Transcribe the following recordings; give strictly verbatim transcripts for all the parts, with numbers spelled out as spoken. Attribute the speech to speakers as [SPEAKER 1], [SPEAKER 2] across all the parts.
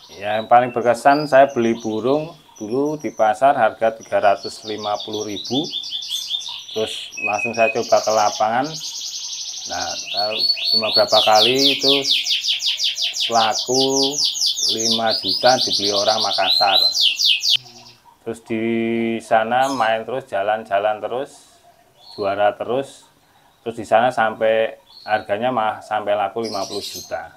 [SPEAKER 1] Yang paling berkesan saya beli burung dulu di pasar harga tiga ratus lima puluh ribu. Terus langsung saya coba ke lapangan. Nah, cuma berapa kali itu laku lima juta dibeli orang Makassar. Terus di sana main terus, jalan-jalan terus, juara terus. Terus di sana sampai harganya mah sampai laku lima puluh juta.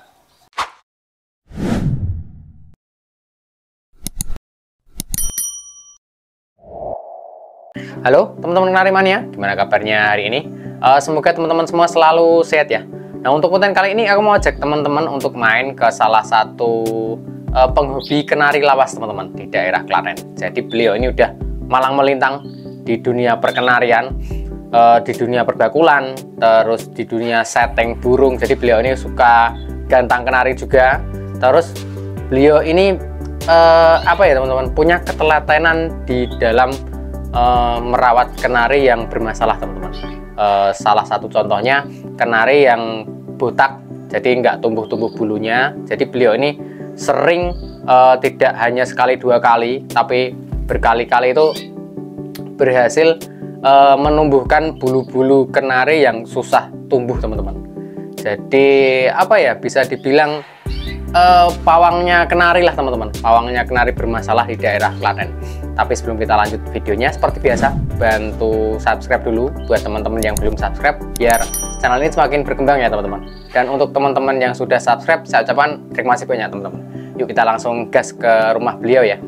[SPEAKER 2] Halo teman-teman Kenari Mania, gimana kabarnya hari ini? Uh, semoga teman-teman semua selalu sehat ya. Nah, untuk konten kali ini aku mau ajak teman-teman untuk main ke salah satu uh, penghobi kenari lawas teman-teman di daerah Klaten. Jadi beliau ini udah malang melintang di dunia perkenarian, uh, di dunia perbakulan, terus di dunia setting burung. Jadi beliau ini suka gantang kenari juga. Terus beliau ini uh, apa ya teman-teman, punya ketelatenan di dalam Uh, merawat kenari yang bermasalah teman-teman. Uh, salah satu contohnya kenari yang botak, jadi nggak tumbuh-tumbuh bulunya. Jadi beliau ini sering uh, tidak hanya sekali dua kali, tapi berkali-kali itu berhasil uh, menumbuhkan bulu-bulu kenari yang susah tumbuh teman-teman. Jadi apa ya, bisa dibilang uh, pawangnya kenari lah teman-teman, pawangnya kenari bermasalah di daerah Klaten. Tapi sebelum kita lanjut videonya, seperti biasa, bantu subscribe dulu buat teman-teman yang belum subscribe, biar channel ini semakin berkembang ya teman-teman. Dan untuk teman-teman yang sudah subscribe, saya ucapkan terima kasih banyak teman-teman. Yuk kita langsung gas ke rumah beliau ya.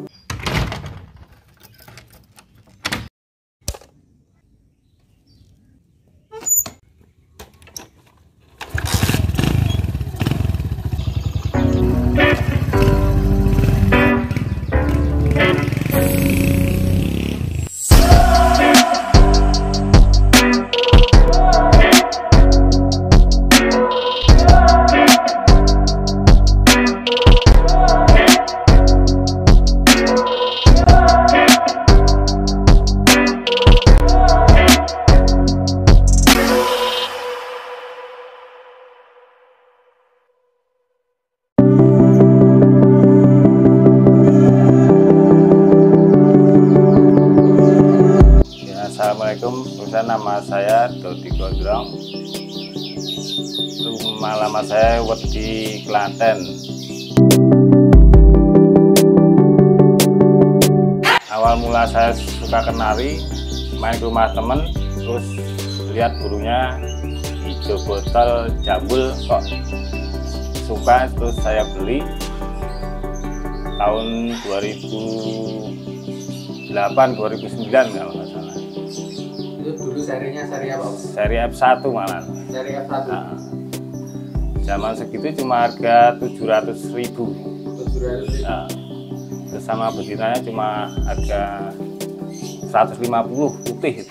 [SPEAKER 1] Assalamualaikum, nama saya Dodi Gondrong. Rumah lama saya di Klaten. Awal mula saya suka kenari, main ke rumah temen, terus lihat burungnya hijau botol jambul, kok suka, terus saya beli tahun dua ribu delapan dua ribu sembilan kalau nggak salah.
[SPEAKER 2] Dulu serinya seri apa?
[SPEAKER 1] Seri F satu malah.
[SPEAKER 2] Seri F satu.
[SPEAKER 1] Nah, zaman segitu cuma harga tujuh ratus ribu.
[SPEAKER 2] tujuh ratus ribu.
[SPEAKER 1] Nah, terus sama betinanya cuma harga seratus lima puluh putih itu.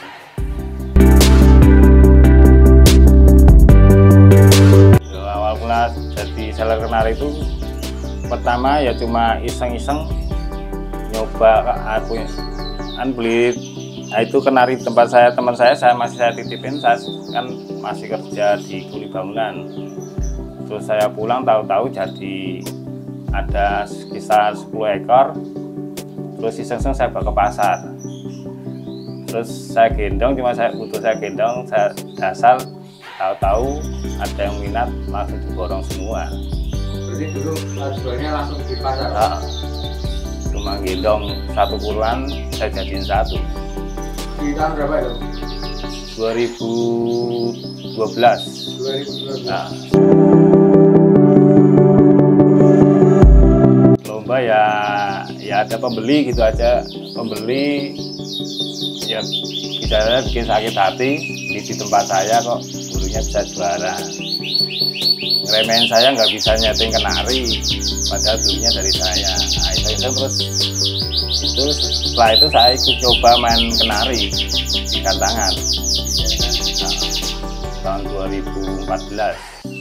[SPEAKER 1] Awal mula jadi seller kenari itu pertama ya cuma iseng-iseng nyoba, aku kan beli. Nah, itu kenari tempat saya, teman saya, saya masih saya titipin, saya kan masih kerja di kuli bangunan. Terus saya pulang tahu-tahu jadi ada sekitar sepuluh ekor. Terus iseng-iseng saya bawa ke pasar. Terus saya gendong, cuma saya butuh saya gendong, saya dasar, tahu-tahu ada yang minat, langsung diborong semua.
[SPEAKER 2] Berarti dulu jualnya langsung di pasar?
[SPEAKER 1] Nah, cuma gendong satu puluhan, saya jadiin satu.
[SPEAKER 2] Di tahun berapa itu?
[SPEAKER 1] dua ribu dua belas.
[SPEAKER 2] dua ribu dua belas.
[SPEAKER 1] Nah, lomba ya ya ada pembeli gitu aja, pembeli ya bisa bikin sakit hati di, di tempat saya kok burungnya bisa juara. Ngeremehin saya nggak bisa nyeting kenari, padahal burungnya dari saya. Nah, itu, itu terus itu setelah itu saya ikut coba main kenari di gantangan. Nah, tahun dua ribu empat belas.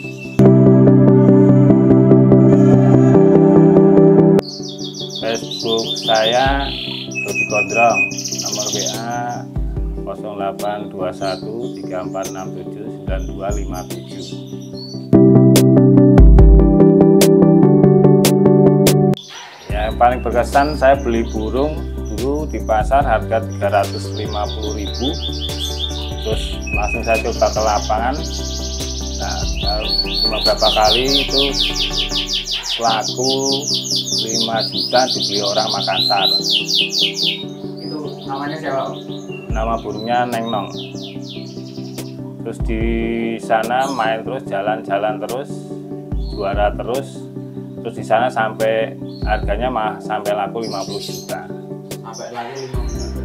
[SPEAKER 1] Facebook saya Dodi Gondrong, nomor W A nol delapan dua satu tiga empat enam tujuh sembilan dua lima tujuh. Yang paling berkesan saya beli burung dulu di pasar harga tiga ratus lima puluh ribu, terus langsung saya coba ke lapangan. Nah, cuma beberapa kali itu laku lima juta dibeli orang Makassar.
[SPEAKER 2] Itu namanya siapa?
[SPEAKER 1] Nama burungnya Neng Nong. Terus di sana main terus, jalan-jalan terus, juara terus. Terus di sana sampai harganya mah sampai laku lima puluh juta.
[SPEAKER 2] Sampai laku lima puluh juta.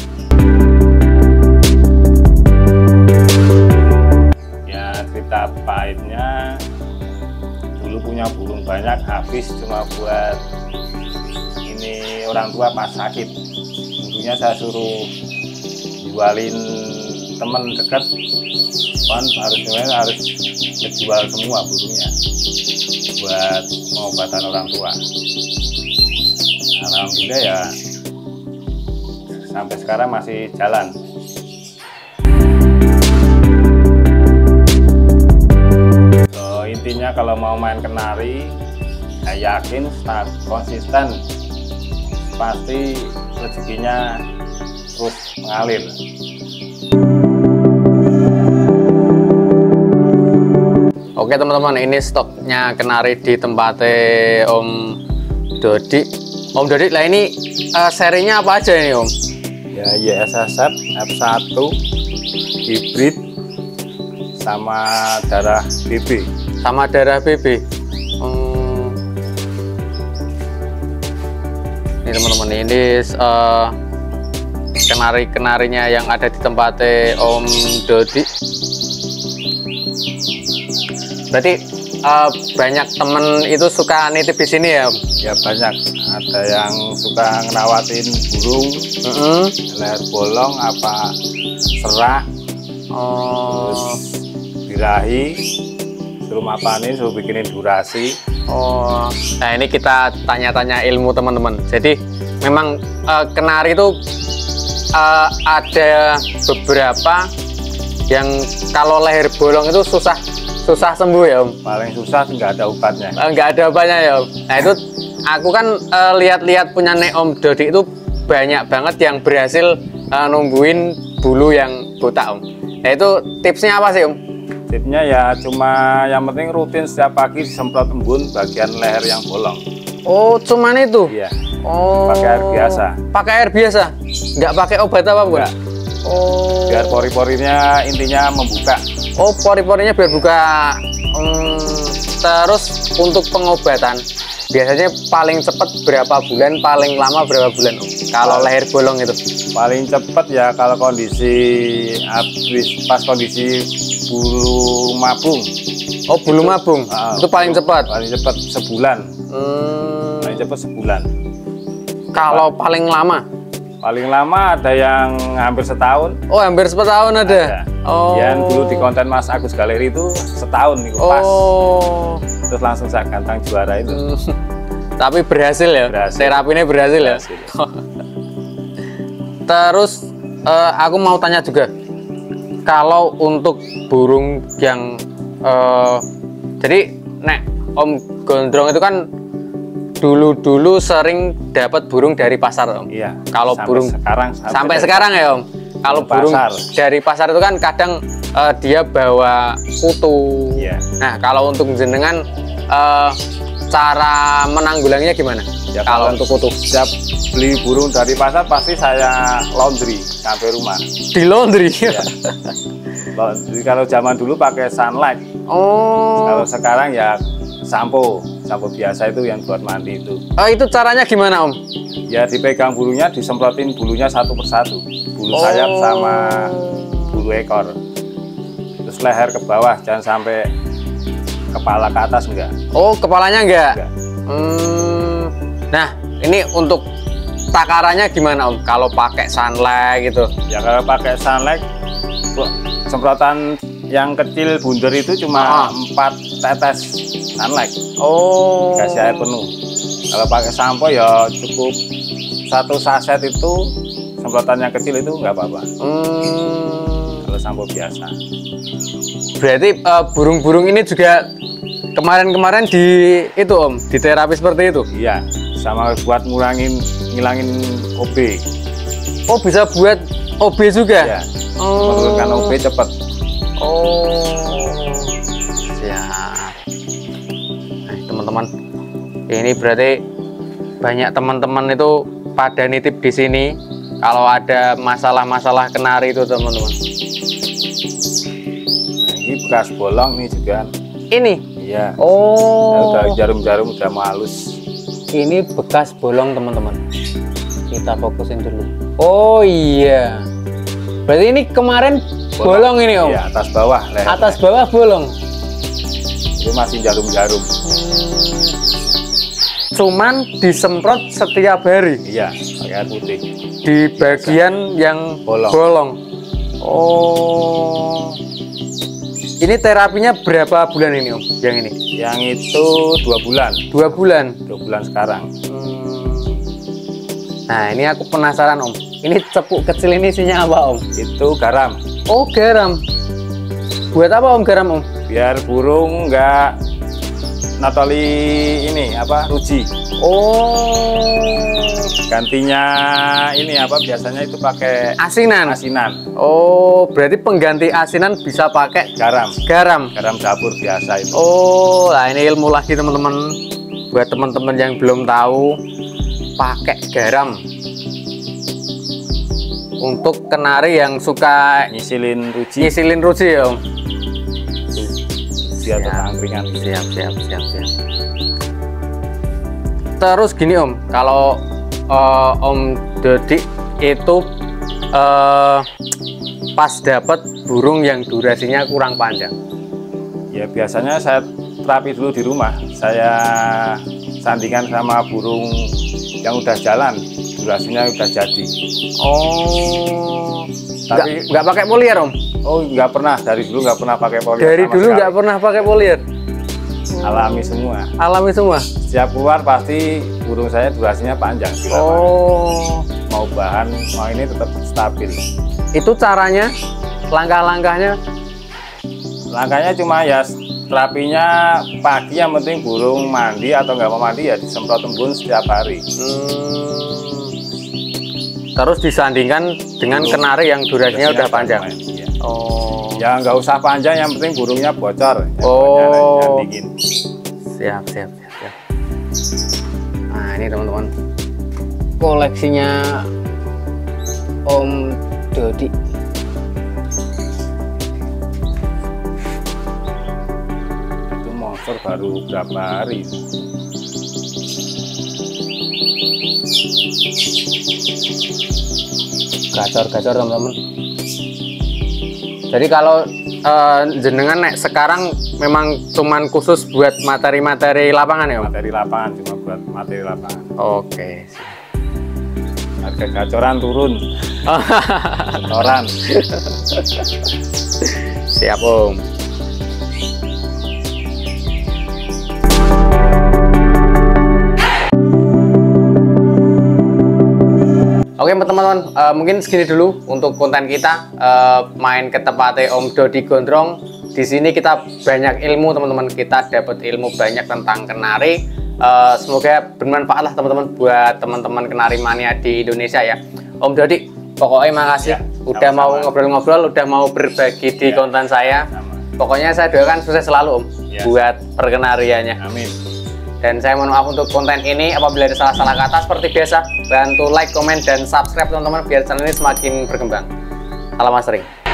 [SPEAKER 1] Ya cerita pahitnya, dulu punya burung banyak habis cuma buat ini orang tua pas sakit. Burungnya saya suruh jualin temen dekat, kan harusnya harus dijual semua burungnya buat pengobatan orang tua. Alhamdulillah ya sampai sekarang masih jalan. So, intinya kalau mau main kenari, saya yakin start konsisten pasti rezekinya terus mengalir.
[SPEAKER 2] Oke teman-teman, ini stoknya kenari di tempatnya Om Dodi. Om Dodi, lah ini uh, serinya apa aja ini Om?
[SPEAKER 1] Ya Y S S F F satu hibrid sama darah B B.
[SPEAKER 2] Sama darah B B. Hmm. Ini teman-teman, ini uh, kenari-kenarinya yang ada di tempatnya Om Dodi. Berarti uh, banyak temen itu suka nitip di sini ya?
[SPEAKER 1] Ya banyak, ada yang suka ngerawatin burung,
[SPEAKER 2] Mm-hmm.
[SPEAKER 1] leher bolong apa serak,
[SPEAKER 2] Oh,
[SPEAKER 1] terus birahi, suruh mapanin, suruh bikinin durasi.
[SPEAKER 2] oh. Nah ini kita tanya-tanya ilmu teman-teman. Jadi memang uh, kenari itu uh, ada beberapa yang kalau leher bolong itu susah susah sembuh ya Om.
[SPEAKER 1] Paling susah nggak ada obatnya.
[SPEAKER 2] Nggak ada apanya ya Om. Nah itu aku kan uh, lihat-lihat punya Nek Om Dodi itu banyak banget yang berhasil uh, numbuhin bulu yang botak Om. Nah itu tipsnya apa sih Om?
[SPEAKER 1] Tipsnya ya cuma yang penting rutin setiap pagi disemprot embun bagian leher yang bolong.
[SPEAKER 2] Oh cuman itu?
[SPEAKER 1] Iya.
[SPEAKER 2] Oh.
[SPEAKER 1] Pakai air biasa.
[SPEAKER 2] Pakai air biasa? Nggak pakai obat apapun?
[SPEAKER 1] Enggak.
[SPEAKER 2] Oh.
[SPEAKER 1] Biar pori-porinya intinya membuka.
[SPEAKER 2] Oh pori-porinya biar buka. Hmm, terus untuk pengobatan biasanya paling cepat berapa bulan, paling lama berapa bulan Om? Kalau leher bolong itu?
[SPEAKER 1] Paling cepat ya kalau kondisi habis pas kondisi bulu mabung.
[SPEAKER 2] Oh bulu mabung,
[SPEAKER 1] Ah,
[SPEAKER 2] itu paling cepat?
[SPEAKER 1] Paling cepat sebulan.
[SPEAKER 2] Hmm,
[SPEAKER 1] Paling cepat sebulan.
[SPEAKER 2] kalau paling lama?
[SPEAKER 1] Paling lama ada yang hampir setahun.
[SPEAKER 2] Oh hampir setahun ada?
[SPEAKER 1] Ada.
[SPEAKER 2] Oh.
[SPEAKER 1] Yang dulu di konten Mas Agus Galeri itu setahun nih pas.
[SPEAKER 2] Oh.
[SPEAKER 1] Terus langsung saya gantang juara itu.
[SPEAKER 2] Hmm. Tapi berhasil ya?
[SPEAKER 1] Berhasil.
[SPEAKER 2] Terapinya berhasil,
[SPEAKER 1] Berhasil.
[SPEAKER 2] ya? Terus eh, aku mau tanya juga, kalau untuk burung yang eh, jadi Nek Om Gondrong itu kan dulu-dulu sering dapat burung dari pasar Om.
[SPEAKER 1] Iya.
[SPEAKER 2] Kalau
[SPEAKER 1] sampai
[SPEAKER 2] burung
[SPEAKER 1] sekarang
[SPEAKER 2] sampai sekarang ya Om. Kalau burung
[SPEAKER 1] pasar.
[SPEAKER 2] dari pasar itu kan kadang eh, dia bawa kutu.
[SPEAKER 1] Iya.
[SPEAKER 2] Nah kalau untuk jenengan eh, cara menanggulanginya gimana?
[SPEAKER 1] Ya,
[SPEAKER 2] kalau untuk kutu?
[SPEAKER 1] Setiap beli burung dari pasar pasti saya laundry sampai rumah.
[SPEAKER 2] Di laundry.
[SPEAKER 1] Ya. Laundry kalau zaman dulu pakai sunlight.
[SPEAKER 2] Oh.
[SPEAKER 1] Kalau sekarang ya sampo, sampo biasa itu yang buat mandi itu.
[SPEAKER 2] Oh itu caranya gimana Om?
[SPEAKER 1] Ya dipegang bulunya, disemprotin bulunya satu persatu. Bulu
[SPEAKER 2] Oh.
[SPEAKER 1] sayap sama bulu ekor. Terus leher ke bawah, jangan sampai kepala ke atas enggak.
[SPEAKER 2] Oh kepalanya enggak?
[SPEAKER 1] Enggak.
[SPEAKER 2] Hmm. Nah ini untuk takarannya gimana Om? Kalau pakai sunlight gitu?
[SPEAKER 1] Ya kalau pakai sunlight, semprotan yang kecil bunder itu cuma
[SPEAKER 2] Ah.
[SPEAKER 1] empat tetes sunlight.
[SPEAKER 2] Oh.
[SPEAKER 1] Kasih air penuh. Kalau pakai sampo ya cukup satu saset itu, semprotan yang kecil itu nggak apa-apa.
[SPEAKER 2] Hmm.
[SPEAKER 1] Kalau sampo biasa.
[SPEAKER 2] Berarti eh, burung-burung ini juga Kemarin-kemarin di itu Om, di terapi seperti itu?
[SPEAKER 1] Iya, sama buat ngurangin, ngilangin O B.
[SPEAKER 2] Oh, bisa buat O B juga?
[SPEAKER 1] Iya,
[SPEAKER 2] oh.
[SPEAKER 1] menurunkan O B cepat.
[SPEAKER 2] Oh, siap. Nah, teman-teman, ini berarti banyak teman-teman itu pada nitip di sini kalau ada masalah-masalah kenari itu teman-teman.
[SPEAKER 1] Nah, ini bekas bolong nih juga.
[SPEAKER 2] Ini?
[SPEAKER 1] Iya.
[SPEAKER 2] Oh.
[SPEAKER 1] Nah, udah jarum-jarum udah mau halus.
[SPEAKER 2] Ini bekas bolong teman-teman. Kita fokusin dulu. Oh iya. Berarti ini kemarin bolong, bolong ini Om?
[SPEAKER 1] Iya, atas bawah. Leher.
[SPEAKER 2] Atas bawah bolong.
[SPEAKER 1] Itu masih jarum-jarum.
[SPEAKER 2] Hmm. Cuman disemprot setiap hari.
[SPEAKER 1] Iya, pakai air putih.
[SPEAKER 2] Di bagian Bisa. yang bolong. bolong. Oh. Ini terapinya berapa bulan ini Om? Yang ini?
[SPEAKER 1] Yang itu dua bulan.
[SPEAKER 2] Dua bulan.
[SPEAKER 1] Dua bulan sekarang.
[SPEAKER 2] Hmm. Nah ini aku penasaran Om. Ini cepuk kecil ini isinya apa Om?
[SPEAKER 1] Itu garam.
[SPEAKER 2] Oh garam. Buat apa Om garam Om?
[SPEAKER 1] Biar burung nggak natoli ini apa ruji.
[SPEAKER 2] Oh.
[SPEAKER 1] Gantinya ini apa biasanya itu pakai
[SPEAKER 2] asinan.
[SPEAKER 1] Asinan.
[SPEAKER 2] Oh, berarti pengganti asinan bisa pakai
[SPEAKER 1] garam.
[SPEAKER 2] Garam.
[SPEAKER 1] Garam dapur biasa itu.
[SPEAKER 2] Oh, nah ini ilmu lagi teman-teman. Buat teman-teman yang belum tahu, pakai garam untuk kenari yang suka
[SPEAKER 1] nyisilin ruji.
[SPEAKER 2] Nyisilin ruji ya Om.
[SPEAKER 1] Biar angkringan.
[SPEAKER 2] Siap, siap, siap, siap. Terus gini Om, kalau uh, Om Dodi itu uh, pas dapat burung yang durasinya kurang panjang.
[SPEAKER 1] Ya biasanya saya terapi dulu di rumah. Saya sandingkan sama burung yang udah jalan, durasinya udah jadi.
[SPEAKER 2] Oh.
[SPEAKER 1] Tapi
[SPEAKER 2] nggak pakai polier Om?
[SPEAKER 1] Oh nggak pernah, dari dulu nggak pernah pakai polier.
[SPEAKER 2] Dari dulu nggak pernah pakai polier?
[SPEAKER 1] Alami semua.
[SPEAKER 2] Alami semua?
[SPEAKER 1] Setiap keluar pasti burung saya durasinya panjang.
[SPEAKER 2] Oh.
[SPEAKER 1] Mau bahan, mau ini tetap stabil.
[SPEAKER 2] Itu caranya, langkah-langkahnya?
[SPEAKER 1] Langkahnya cuma ya terapinya pagi, yang penting burung mandi atau nggak mau mandi ya disemprot embun setiap hari.
[SPEAKER 2] Hmm. Terus disandingkan dengan burung kenari yang durasinya udah panjang.
[SPEAKER 1] Ya.
[SPEAKER 2] Oh.
[SPEAKER 1] Ya nggak usah panjang, yang penting burungnya bocor.
[SPEAKER 2] Oh. Siap, siap, siap, siap. Nah ini teman-teman, koleksinya Om Dodi.
[SPEAKER 1] Itu motor baru berapa hari.
[SPEAKER 2] Gacor-gacor teman-teman. Jadi kalau uh, jenengan nek sekarang memang cuman khusus buat materi-materi lapangan ya Om?
[SPEAKER 1] Materi lapangan, cuma buat materi lapangan.
[SPEAKER 2] Oke.
[SPEAKER 1] Harga gacoran turun. Setoran.
[SPEAKER 2] Siap Om. Oke teman-teman, uh, mungkin segini dulu untuk konten kita uh, main ke tempatnya Om Dodi Gondrong. Di sini kita banyak ilmu teman-teman, kita dapat ilmu banyak tentang kenari. Uh, semoga bermanfaat lah teman-teman buat teman-teman kenari mania di Indonesia ya. Om Dodi, pokoknya makasih ya, udah sama-sama. Mau ngobrol-ngobrol, udah mau berbagi di ya, konten saya. Sama. Pokoknya saya doakan sukses selalu Om ya, buat perkenariannya. Amin. Dan saya mohon maaf untuk konten ini apabila ada salah-salah kata. Seperti biasa, bantu like, komen, dan subscribe teman-teman biar channel ini semakin berkembang. Salam mas sering.